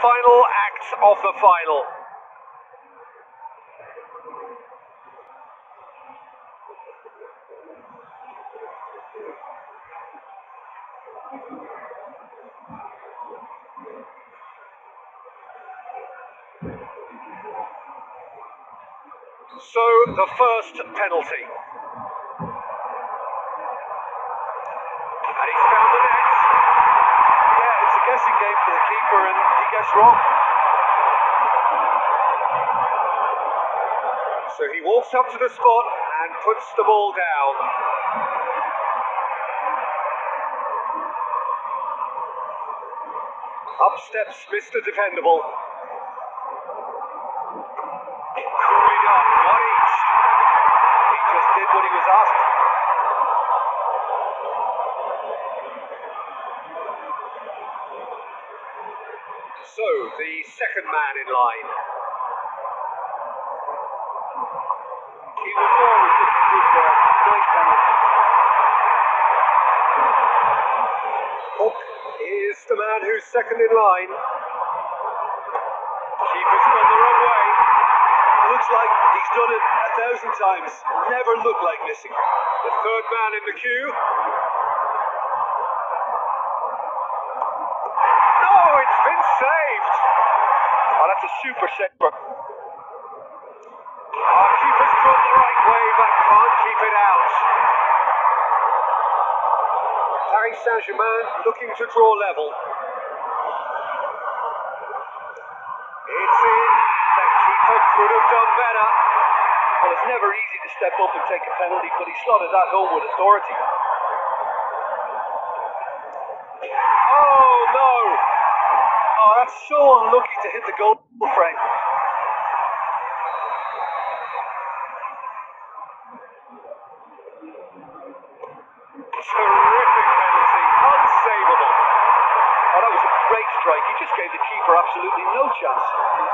final act of the final. So, the first penalty. And he's found the net. Yeah, it's a guessing game for the keeper and he gets wrong. So he walks up to the spot and puts the ball down. Up steps Mr. Dependable. Curried up, not each. He just did what he was asked. So, the second man in line. He was always looking good there. Nice penalty. Hook is the man who's second in line. Keeper's gone the wrong way. Looks like he's done it 1,000 times. Never looked like missing. The third man in the queue. No, it's been saved. Oh, that's a super save. Our keeper's gone the right way, but can't keep it out. Paris Saint-Germain looking to draw level. It's in. The keeper could have done better. Well, it's never easy to step up and take a penalty, but he slotted that home with authority. Oh, no! Oh, that's so unlucky to hit the goal frame. Terrific penalty, unsavable. Oh, that was a great strike. He just gave the keeper absolutely no chance.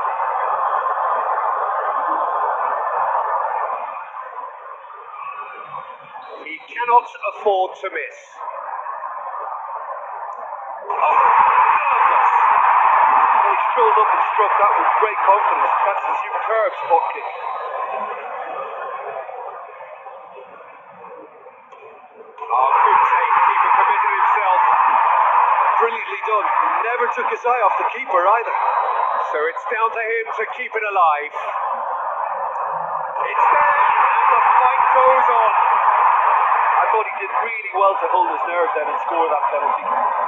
He cannot afford to miss. Oh, nervous. Well, he strolled up and struck that with great confidence. That's a superb spot kick. Oh, good take. Keeper committed himself. Brilliantly done. Never took his eye off the keeper either. So it's down to him to keep it alive. It's there, and the fight goes on. I thought he did really well to hold his nerve then and score that penalty.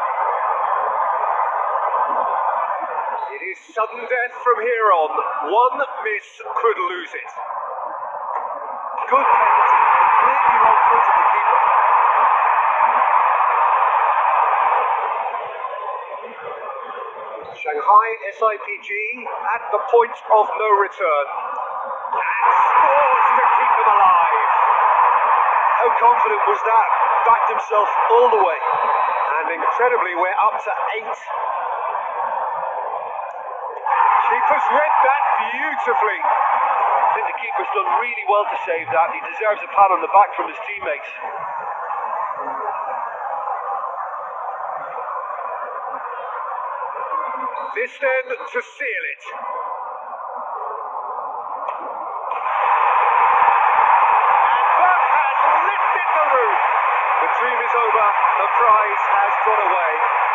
It is sudden death from here on. One miss could lose it. Good penalty. Completely wrong-footed the keeper. Shanghai SIPG at the point of no return. And scores to keep them alive. How confident was that? Backed himself all the way. And incredibly, we're up to 8. Keeper's read that beautifully. I think the keeper's done really well to save that. He deserves a pat on the back from his teammates. This then to seal it. And that has lifted the roof. The dream is over. The prize has gone away.